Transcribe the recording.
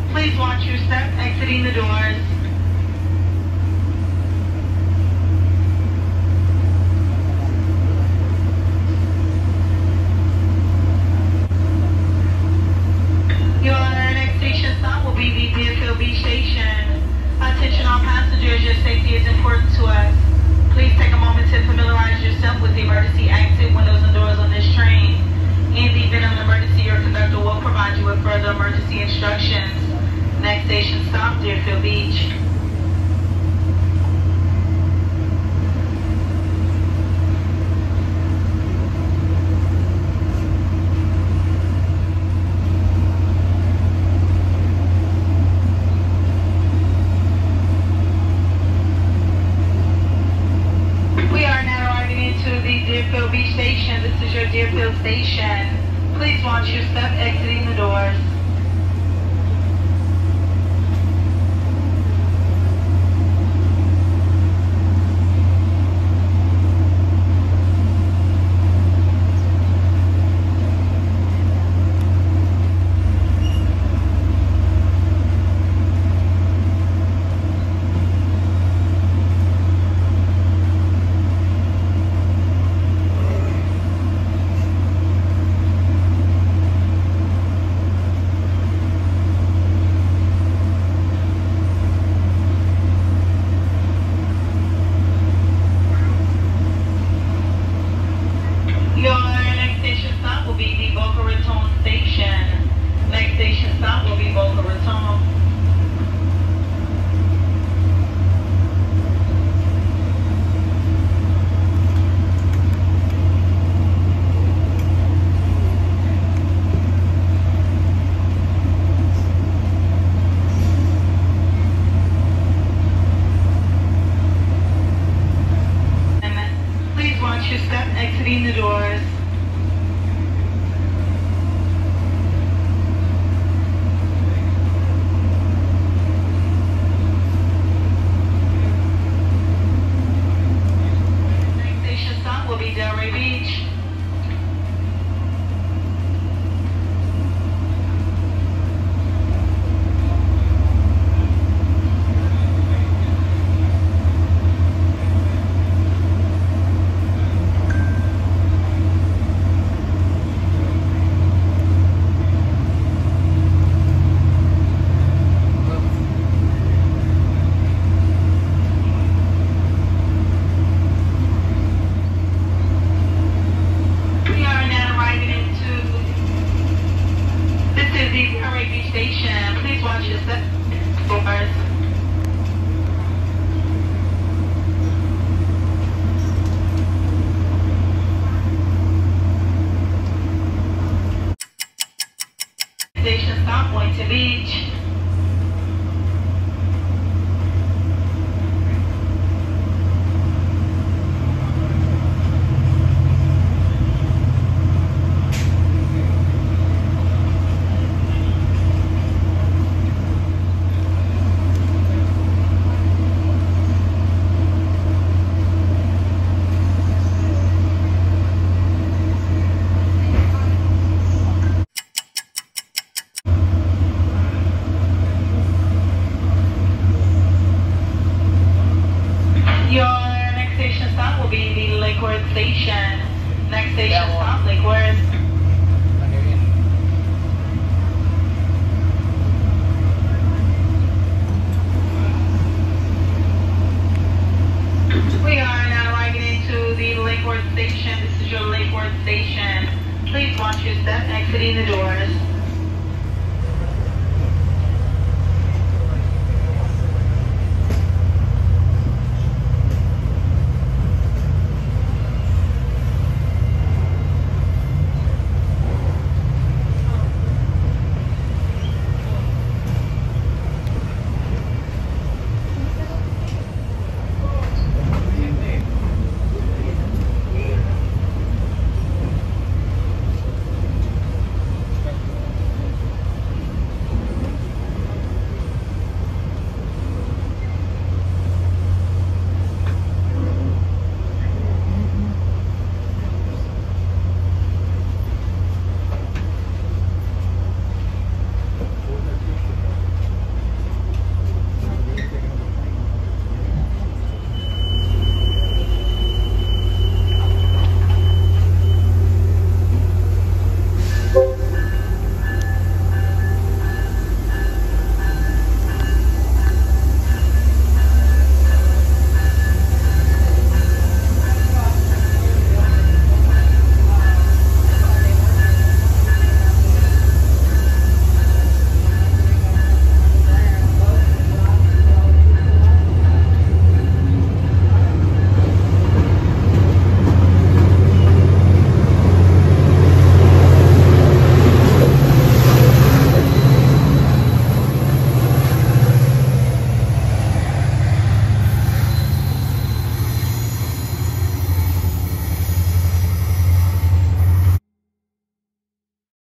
Please watch your step exiting the doors. Your next station stop will be the Deerfield Beach Station. Attention all passengers, your safety is important to us. Please take a moment to familiarize yourself with the emergency exit windows and doors on this train. In the event of an emergency, your conductor will provide you with further emergency instructions. Next station stop, Deerfield Beach. We are now arriving into the Deerfield Beach Station. This is your Deerfield Station. Please watch your step exiting the doors. Your next station stop will be the Boca Raton Station. Next station stop will be Boca Raton. Please watch your step exiting the doors. Next station stop will be Delray Beach. We are now arriving into this is the Delray Beach Station. Please watch your step doors. Station stop, Boynton Beach.